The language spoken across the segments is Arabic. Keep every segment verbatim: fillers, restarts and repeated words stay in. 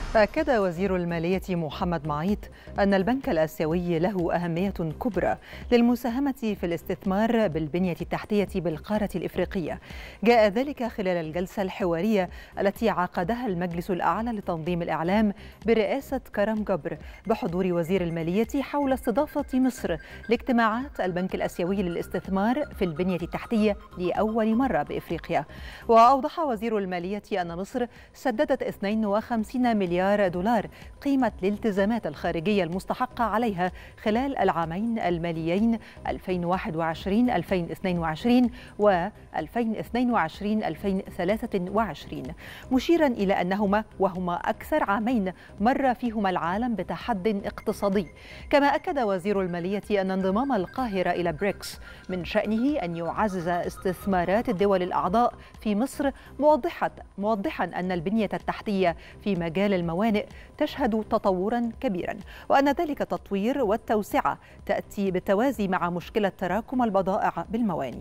أكد وزير المالية محمد معيط أن البنك الآسيوي له أهمية كبرى للمساهمة في الاستثمار بالبنية التحتية بالقارة الإفريقية. جاء ذلك خلال الجلسة الحوارية التي عقدها المجلس الأعلى لتنظيم الإعلام برئاسة كرم جبر بحضور وزير المالية حول استضافة مصر لاجتماعات البنك الآسيوي للاستثمار في البنية التحتية لأول مرة بإفريقيا. وأوضح وزير المالية أن مصر سددت اثنين وخمسين مليار دولار قيمة الالتزامات الخارجية المستحقة عليها خلال العامين الماليين ألفين وواحد وعشرين ألفين واثنين وعشرين و ألفين واثنين وعشرين ألفين وثلاثة وعشرين، مشيرا إلى أنهما وهما أكثر عامين مر فيهما العالم بتحد اقتصادي. كما أكد وزير المالية أن انضمام القاهرة إلى بريكس من شأنه أن يعزز استثمارات الدول الأعضاء في مصر، موضحا موضحا أن البنية التحتية في مجال الموانئ تشهد تطورا كبيرا، وأن ذلك التطوير والتوسعة تأتي بالتوازي مع مشكلة تراكم البضائع بالموانئ.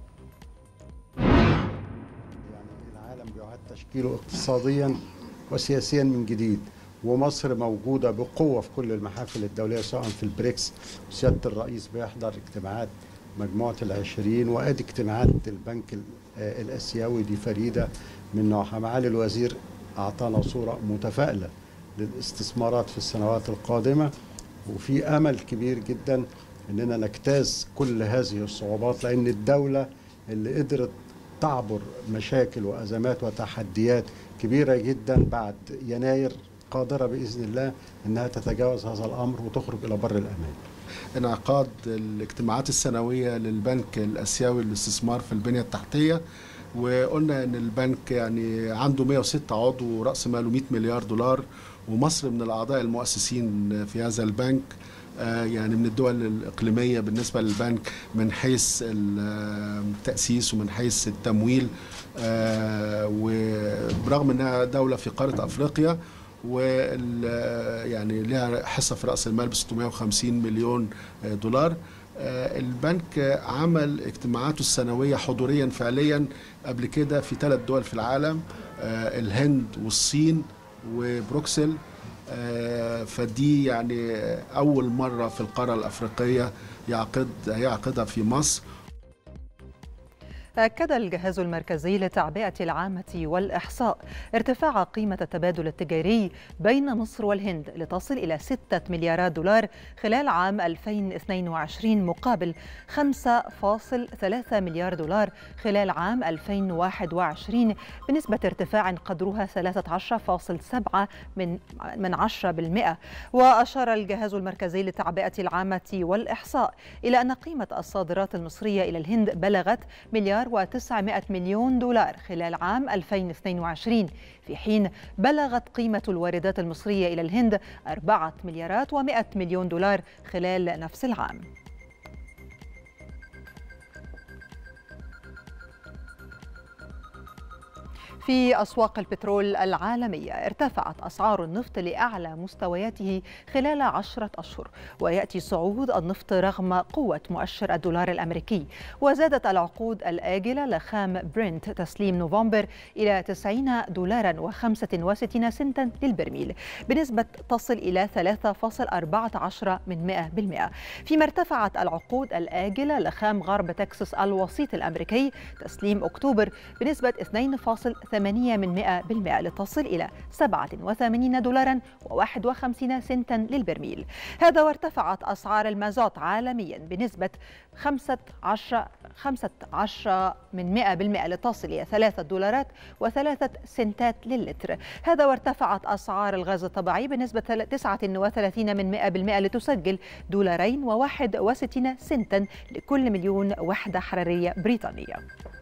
العالم بيعاد تشكيله اقتصاديا وسياسيا من جديد، ومصر موجودة بقوة في كل المحافل الدولية سواء في البريكس. سيادة الرئيس بيحضر اجتماعات مجموعة العشرين وادي اجتماعات البنك الآسيوي دي فريدة من نوعها. معالي الوزير أعطانا صورة متفائلة للاستثمارات في السنوات القادمة، وفي أمل كبير جدا أننا نجتاز كل هذه الصعوبات، لأن الدولة اللي قدرت تعبر مشاكل وأزمات وتحديات كبيرة جدا بعد يناير قادرة بإذن الله أنها تتجاوز هذا الأمر وتخرج إلى بر الأمان. انعقاد الاجتماعات السنوية للبنك الآسيوي للاستثمار في البنية التحتية، وقلنا ان البنك يعني عنده مئة وستة عضو ورأس ماله مئة مليار دولار، ومصر من الأعضاء المؤسسين في هذا البنك، يعني من الدول الإقليمية بالنسبة للبنك من حيث التأسيس ومن حيث التمويل، وبرغم أنها دولة في قارة أفريقيا ويعني لها حصة في رأس المال ب ستمئة وخمسين مليون دولار. البنك عمل اجتماعاته السنوية حضوريا فعليا قبل كده في ثلاث دول في العالم، الهند والصين وبروكسل، فدي يعني أول مرة في القارة الأفريقية يعقد يعقدها في مصر. أكد الجهاز المركزي للتعبئة العامة والإحصاء ارتفاع قيمة التبادل التجاري بين مصر والهند لتصل إلى ستة مليارات دولار خلال عام ألفين واثنين وعشرين مقابل خمسة فاصل ثلاثة مليار دولار خلال عام ألفين وواحد وعشرين، بنسبة ارتفاع قدرها ثلاثة عشر فاصل سبعة من من عشرة بالمئة. وأشار الجهاز المركزي للتعبئة العامة والإحصاء إلى أن قيمة الصادرات المصرية إلى الهند بلغت مليار وتسعمئة مليون دولار خلال عام ألفين واثنين وعشرين، في حين بلغت قيمة الواردات المصرية إلى الهند أربعة مليارات ومئة مليون دولار خلال نفس العام. في أسواق البترول العالمية ارتفعت أسعار النفط لأعلى مستوياته خلال عشرة أشهر، ويأتي صعود النفط رغم قوة مؤشر الدولار الأمريكي. وزادت العقود الآجلة لخام برنت تسليم نوفمبر إلى تسعين دولارا وخمسة وستين سنتا للبرميل، بنسبة تصل إلى ثلاثة فاصل أربعة عشر من مئة بالمئة، فيما ارتفعت العقود الآجلة لخام غرب تكساس الوسيط الأمريكي تسليم أكتوبر بنسبة اثنين فاصل ثمانية من مئة بالمئة لتصل إلى سبعة وثمانين دولارا وواحد وخمسين سنتا للبرميل. هذا وارتفعت أسعار المازوت عالميا بنسبة خمسة عشر من مئة بالمئة لتصل إلى ثلاثة دولارات وثلاثة سنتات للتر. هذا وارتفعت أسعار الغاز الطبيعي بنسبة تسعة وثلاثين من مئة بالمئة لتسجل دولارين وواحد وستين سنتا لكل مليون وحدة حرارية بريطانية.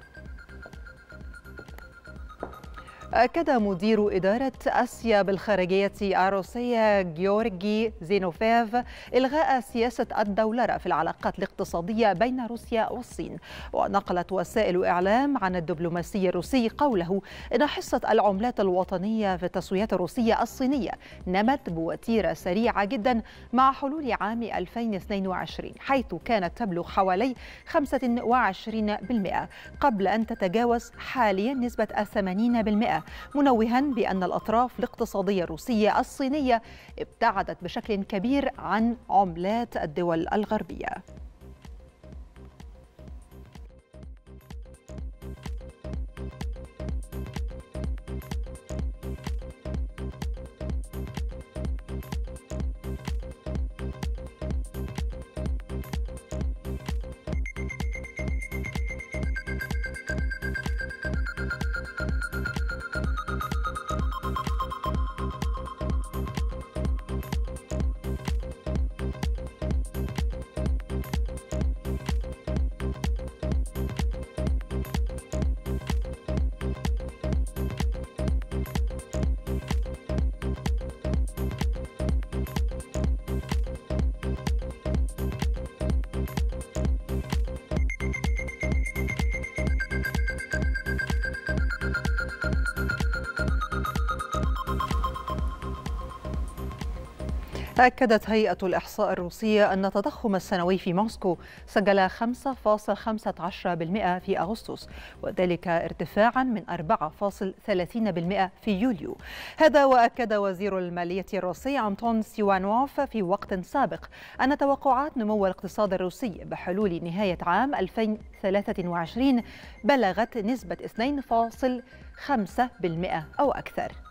أكد مدير إدارة آسيا بالخارجية الروسية جيورجي زينوفيف إلغاء سياسة الدولار في العلاقات الاقتصادية بين روسيا والصين. ونقلت وسائل إعلام عن الدبلوماسي الروسي قوله إن حصة العملات الوطنية في التسويات الروسية الصينية نمت بوتيرة سريعة جدا مع حلول عام ألفين واثنين وعشرين، حيث كانت تبلغ حوالي خمسة وعشرين بالمئة قبل أن تتجاوز حاليا نسبة الثمانين بالمئة بالمئة، منوها بأن الأطراف الاقتصادية الروسية الصينية ابتعدت بشكل كبير عن عملات الدول الغربية. أكدت هيئة الإحصاء الروسية أن التضخم السنوي في موسكو سجل خمسة فاصلة خمسة عشر بالمئة في أغسطس، وذلك ارتفاعا من أربعة فاصلة ثلاثين بالمئة في يوليو. هذا وأكد وزير المالية الروسي أنطون سيوانوف في وقت سابق أن توقعات نمو الاقتصاد الروسي بحلول نهاية عام ألفين وثلاثة وعشرين بلغت نسبة اثنين فاصلة خمسة بالمئة أو أكثر.